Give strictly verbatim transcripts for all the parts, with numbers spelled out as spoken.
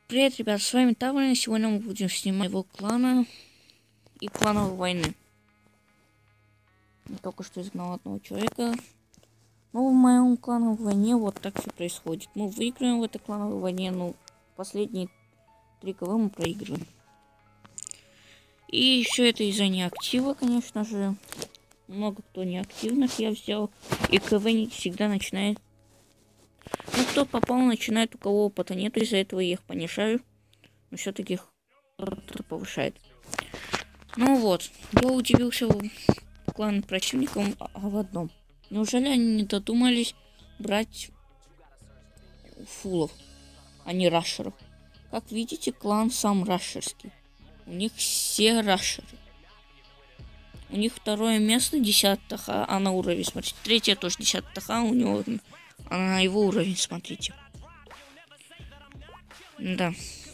Привет, ребят, с вами Таврин. Сегодня мы будем снимать его клана и клановой войны. Я только что изгнал одного человека. Но в моем клановой войне вот так все происходит. Мы выигрываем в этой клановой войне, но последние три КВ мы проигрываем. И еще это из-за неактива, конечно же. Много кто неактивных я взял. И КВ не всегда начинает. Ну, кто попал, начинает, у кого опыта нет, из-за этого я их понижаю. Но все-таки их повышает. Ну вот, я удивился в клан противникам в одном. Неужели они не додумались брать фулов, а не рашеров? Как видите, клан сам рашерский. У них все рашеры. У них второе место десятое ТХ, а на уровень, смотрите. Третье тоже десятое ТХ, у него, а на его уровень, смотрите. Да.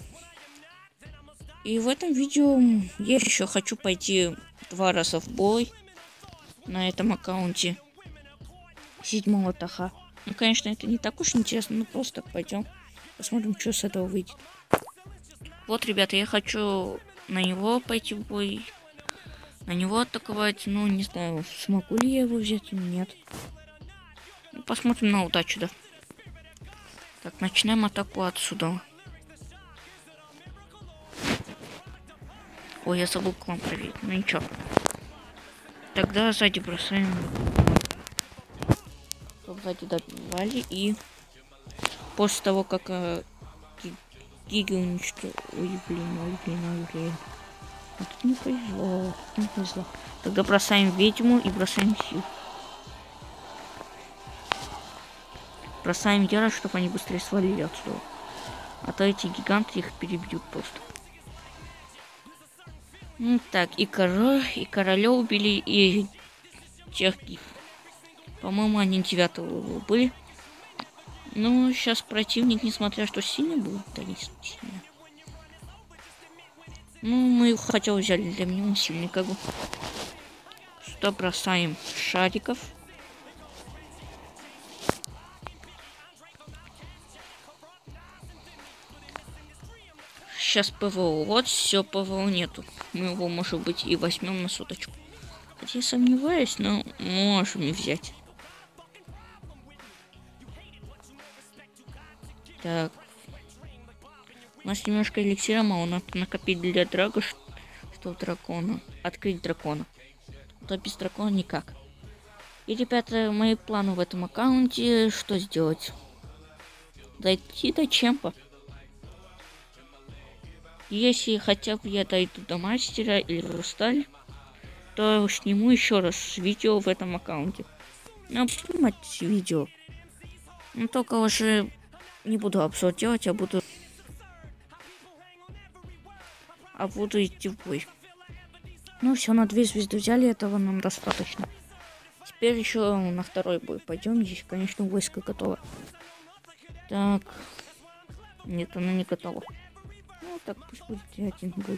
И в этом видео я еще хочу пойти два раза в бой на этом аккаунте седьмого ТХ. Ну, конечно, это не так уж интересно, но просто так пойдем. Посмотрим, что с этого выйдет. Вот, ребята, я хочу на него пойти в бой. На него атаковать. Ну, не знаю, смогу ли я его взять или нет. Посмотрим на удачу, да. Так, начинаем атаку отсюда. Ой, я забыл клан проверить. Ну ничего. Тогда сзади бросаем. Чтоб сзади добивали. И после того, как э, Гиги уничтожил. Ой, блин, ой, блин, ой, блин. А тут не повезло. Не повезло. Тогда бросаем ведьму и бросаем сил. Бросаем ярость, чтобы они быстрее свалили отсюда. А то эти гиганты их перебьют просто. Ну, так, и король, и короля убили, и тех. По-моему, они девятого были. Ну, сейчас противник, несмотря что сильный был, да не сильный. Ну, мы его хотя бы взяли, для меня он сильный, как бы. Сюда бросаем шариков. Сейчас ПВО. Вот все, ПВО нету. Мы его, может быть, и возьмем на соточку. Хотя я сомневаюсь, но можем и взять. Так. У нас немножко эликсира мало. Надо накопить для драга, что дракона. Открыть дракона. То без дракона никак. И, ребята, мои планы в этом аккаунте. Что сделать? Дойти до чемпа. Если хотя бы я дойду до мастера или хрусталь, то сниму еще раз видео в этом аккаунте. Ну, снимать видео. Но только уже не буду обзор делать, а буду... А буду идти в бой. Ну, все, на две звезды взяли, этого нам достаточно. Теперь еще на второй бой пойдем. Здесь, конечно, войско готово. Так. Нет, она не готова. Ну, так пусть будет один бой.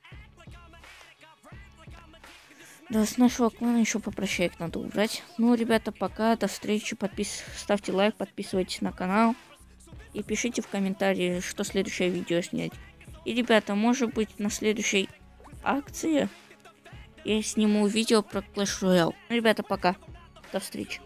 Да, с нашего клана еще попрощаек надо убрать. Ну, ребята, пока, до встречи. Подпис... Ставьте лайк, подписывайтесь на канал. И пишите в комментарии, что следующее видео снять. И, ребята, может быть, на следующей акции я сниму видео про Clash Royale. Ребята, пока. До встречи.